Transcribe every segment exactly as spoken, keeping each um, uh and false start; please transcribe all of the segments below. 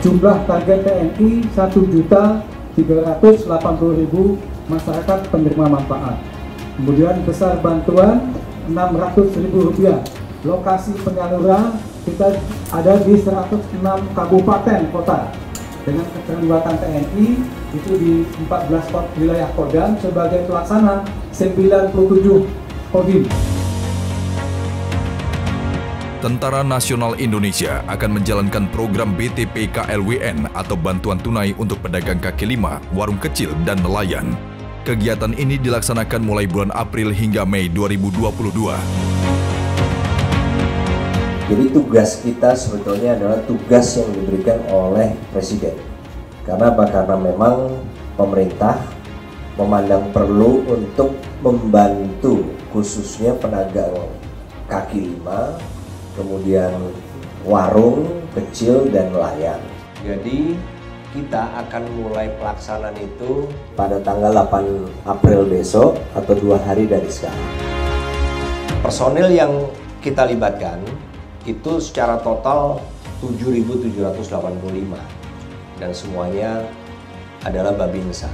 Jumlah target T N I satu juta tiga ratus delapan puluh ribu masyarakat penerima manfaat. Kemudian besar bantuan enam ratus ribu rupiah. Lokasi penyaluran kita ada di seratus enam kabupaten kota dengan keterlibatan T N I itu di empat belas wilayah Kodam sebagai pelaksana sembilan puluh tujuh Kodim. Tentara Nasional Indonesia akan menjalankan program B T P K L W N atau bantuan tunai untuk pedagang kaki lima, warung kecil, dan nelayan. Kegiatan ini dilaksanakan mulai bulan April hingga Mei dua ribu dua puluh dua. Jadi tugas kita sebetulnya adalah tugas yang diberikan oleh Presiden. Karena apa? Karena memang pemerintah memandang perlu untuk membantu khususnya pedagang kaki lima, kemudian warung kecil dan nelayan. Jadi kita akan mulai pelaksanaan itu pada tanggal delapan April besok atau dua hari dari sekarang. Personil yang kita libatkan itu secara total tujuh ribu tujuh ratus delapan puluh lima dan semuanya adalah Babinsa.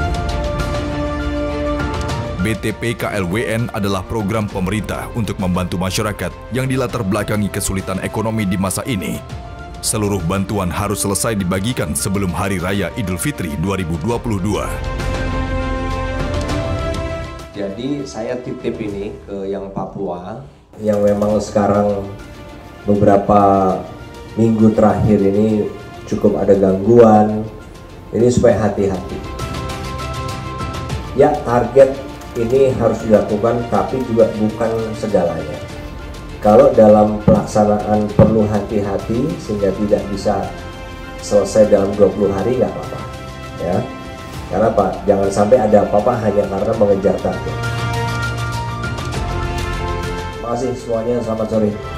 B T P K L W N adalah program pemerintah untuk membantu masyarakat yang dilatar belakangi kesulitan ekonomi di masa ini. Seluruh bantuan harus selesai dibagikan sebelum Hari Raya Idul Fitri dua ribu dua puluh dua. Jadi saya titip ini ke yang Papua, yang memang sekarang beberapa minggu terakhir ini cukup ada gangguan, ini supaya hati-hati. Ya, target ini harus dilakukan, tapi juga bukan segalanya. Kalau dalam pelaksanaan perlu hati-hati sehingga tidak bisa selesai dalam dua puluh hari, nggak apa-apa. Ya. Karena apa? Jangan sampai ada apa-apa hanya karena mengejar target. Terima kasih semuanya, selamat sore.